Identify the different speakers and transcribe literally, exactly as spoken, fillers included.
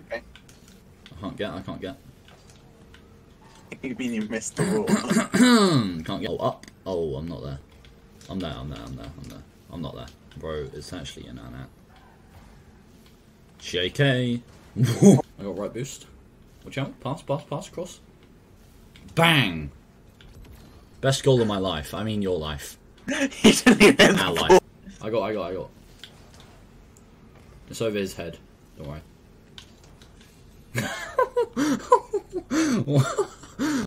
Speaker 1: Okay.
Speaker 2: I can't get, I can't get.
Speaker 1: You mean you missed the wall?
Speaker 2: Can't get. Oh, up. Oh, I'm not there. I'm there, I'm there, I'm there, I'm there. I'm not there. Bro, it's actually in and out. J K. I got right boost. Watch out. Pass, pass, pass, cross. Bang! Best goal of my life. I mean your life.
Speaker 1: He didn't even
Speaker 2: Our life. I got, I got, I got. It's over his head. Don't worry.